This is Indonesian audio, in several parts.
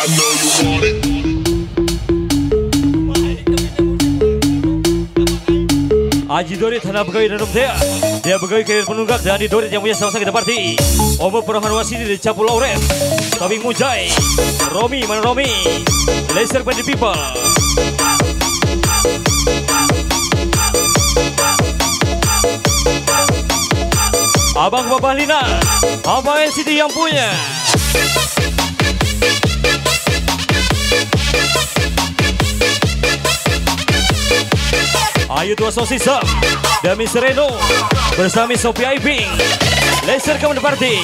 know you want it. Aji Dorit hendak pegawai dan dia pegawai karir penunggak dan di Dorit yang punya sama-sama kita party. Omo Perohan Wasidi di Capu Lauren, Tobing Mujai, Romi mana Romi, Laser by the People. Abang Bapak Lina, Abang NCT yang punya. Ayu Tua Sosisam dan Mr. Reno bersama Sophia Iping. Laser Come the Party.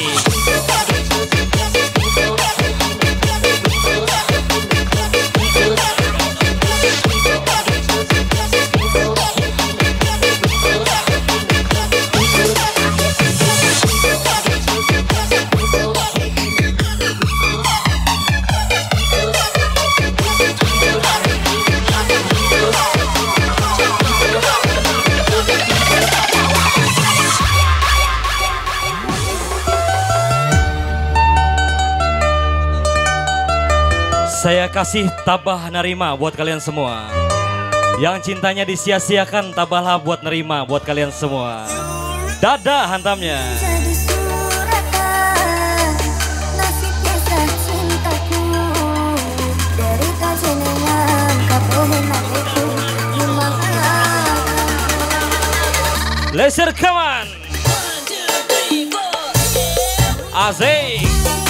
Saya kasih tabah nerima buat kalian semua. Yang cintanya disia-siakan, tabahlah buat nerima buat kalian semua. Dada hantamnya. Laser come on. Asik.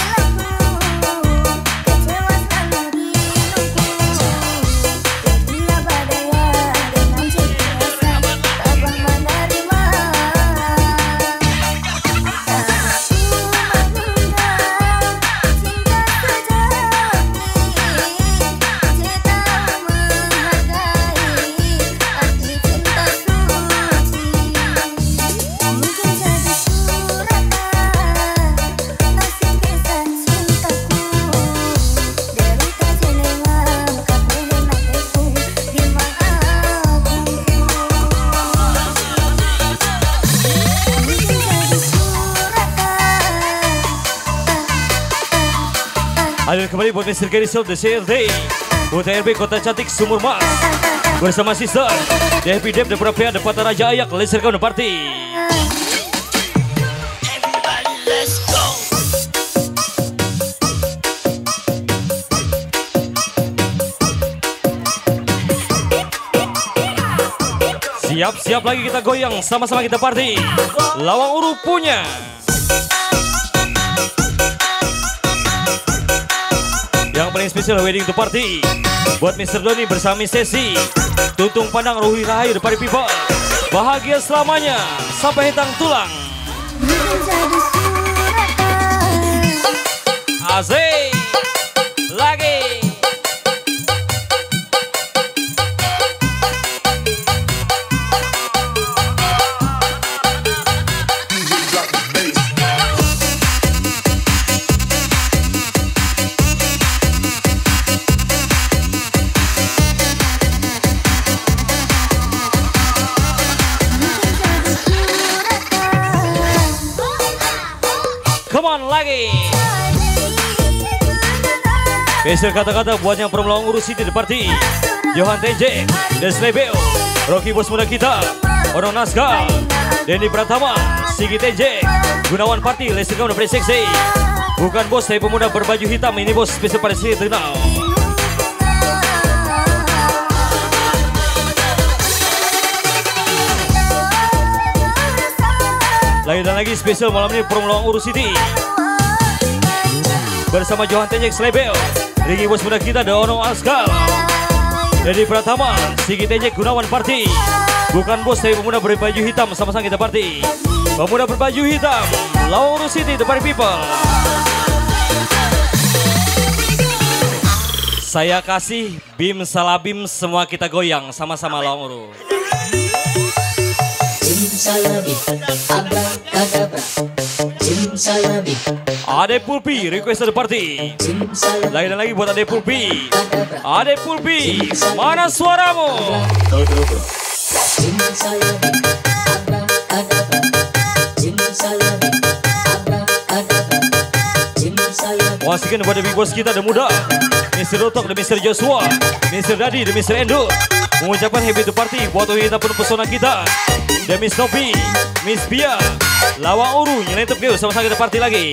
Hadir kembali buat Mr. Gary Self, The CRD, buat RB Kota Cantik Sumur Mas, bersama Sister, The Happy Dep, The Prapia, The Pata Raja Ayak, Laser Come the Party. Everybody let's go. Siap-siap lagi kita goyang, sama-sama kita party. Lawang Uru punya. Yang paling spesial wedding to party buat Mr. Doni bersama Sesi, Tuntung Pandang Ruhi Rahayu The Party People. Bahagia selamanya sampai hitang tulang. Asik lagi. Come on lagi. Besok kata-kata buat yang perempuan urus City The Party, Johan TJ, Deslebeo, Rocky Bos Muda kita, Orang Naskal, Denny Pratama, Sigi TJ, Gunawan Party, Lesti Kamu udah seksi. Bukan bos, saya pemuda berbaju hitam, ini bos spesial pada sini terkenal. Lagi dan lagi spesial malam ini perempuan urus City bersama Johan TJ, Slebeo, Rigi Bos Muda kita, Dono Askal, Dedi Pratama, Sigi TJ, Gunawan Party. Bukan bos, saya pemuda berbaju hitam, sama-sama kita party. Pemuda berbaju hitam, Lawang Uru City, The Party People. Saya kasih bim salabim, semua kita goyang, sama-sama Lawang Uru. Simsalabim, abrakadabra. Simsalabim, Ade Pulpi, request The Party. simsalabim, Lagi dan lagi buat Ade Pulpi. Ade Pulpi, mana suaramu? simsalabim, abrakadabra. Simsalabim, abrakadabra. Simsalabim. Wasikan kepada big boss kita, The Muda. Mr. Rotok dan Mr. Joshua, Mr. Dadi dan Mr. Endo mengucapkan happy to party buat wanita penuh pesona kita. Dan Miss Nopi, Miss Pia, Lawang Uru yang lentep keu sama-sama kita party lagi.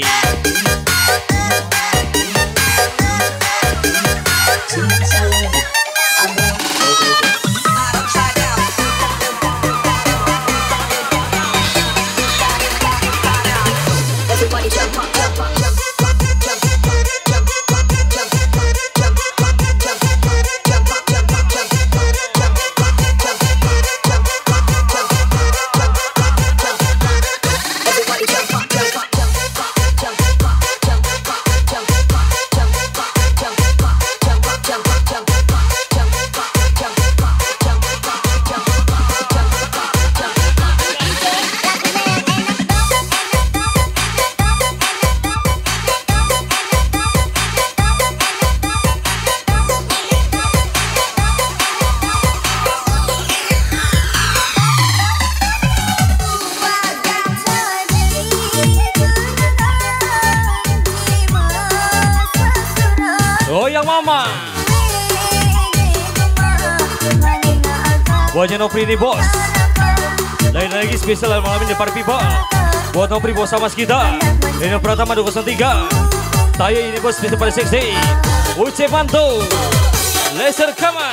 Mama buatnya Nopri ini bos. Lain lagi spesial malam ini para people buat Nopri bos sama kita ini Pratama 203 saya ini bos spesial pada seksi Uce Mantu Laser Kaman.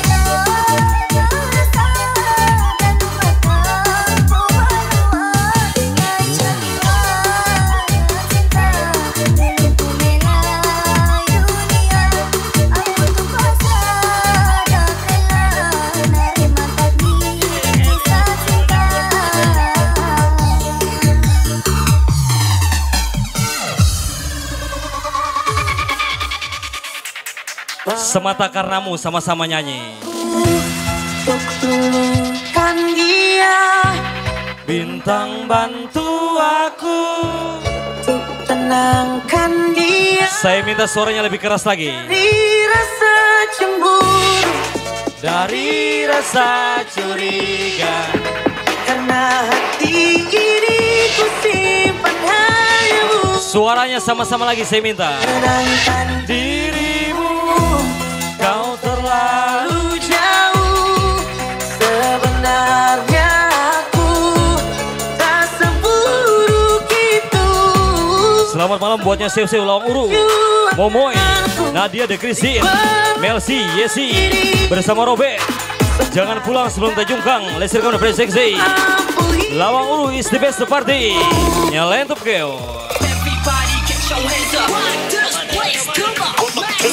Semata karenamu sama-sama nyanyi. Kan dia Bintang bantu aku untuk tenangkan dia Saya minta suaranya lebih keras lagi. dari rasa cemburu, Dari rasa curiga karena hati ini ku simpan hanya Suaranya sama-sama lagi saya minta. menenangkan Dirimu kau terlalu jauh. Sebenarnya aku tak seburuk itu. Selamat malam buatnya Sew Lawang Uru, Momoy, Nadia De Christine, Melsi, Yesi bersama Robert. Jangan pulang sebelum tajungkang. Laser Kaman Play Seksi. Lawang Uru is the best party. Nyelentop keo. Everybody get your hands up. This place, come on.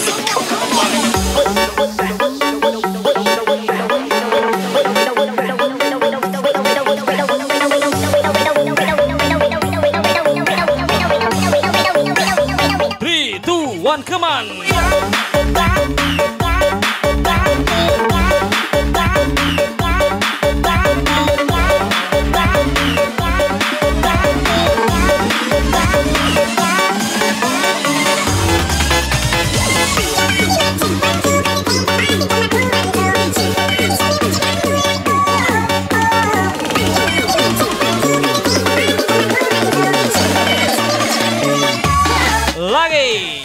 Three, two, one, come on. Lagi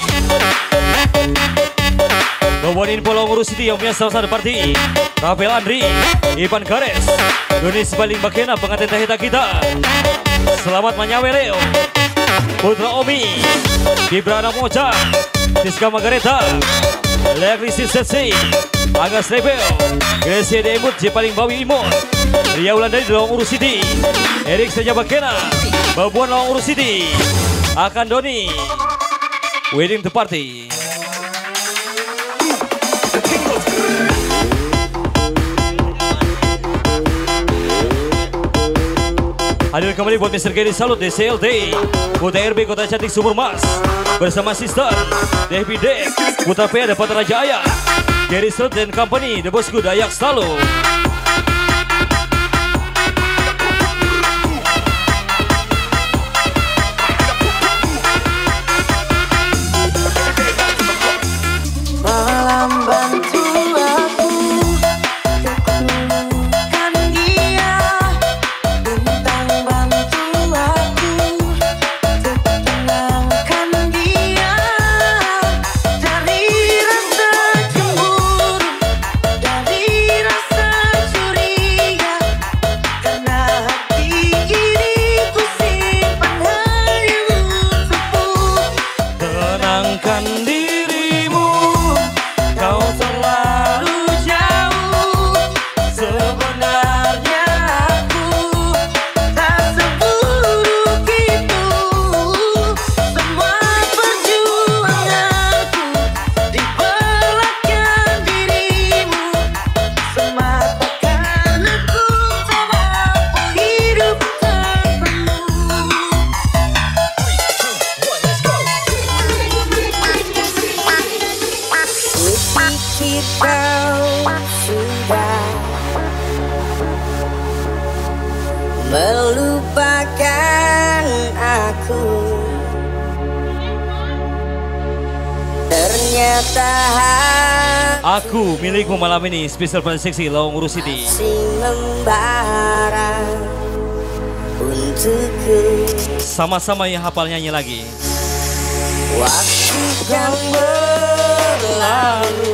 Bawa info Lawang Uru City yang punya salah satu party Rafael Andri, Ivan Gares, Donis Baling Bakena pengantin tahita kita. Selamat menyaweleo Putra Omi, Gibrana Moja, Siska Margareta, Leakrisi Setsi, Agas Rebel, Gracia Demut, Jepaling Bawi Imut, Ria Ulandari di Lawang Uru City, Erik Saja Bakena, Babuan Lawang Uru City, Akan Doni, Wedding the Party. Hadir kembali buat Mr. Gary Salut DCLT, Kota RB Kota Cantik Sumur Mas bersama Sister Devi Dek, Putra Pea dapat Raja Ayah, Gary Salut dan Company, The Bosku Dayak selalu. Malam bantu aku teguhkan dia, bintang bantu aku untuk tenangkan dia dari rasa melupakan dirimu. Kau terlalu jauh. Sebenarnya aku tak seburuk itu. Semua perjuanganku di belakang dirimu. Semata karena ku tak mampu hidup tanpamu. Kupikir kau sudah melupakan aku. Ternyata Aku milikmu malam ini, spesial seksi Lawang Uru City. masih membara untukku. Sama-sama yang hafal nyanyi lagi. Waktu kan berlalu,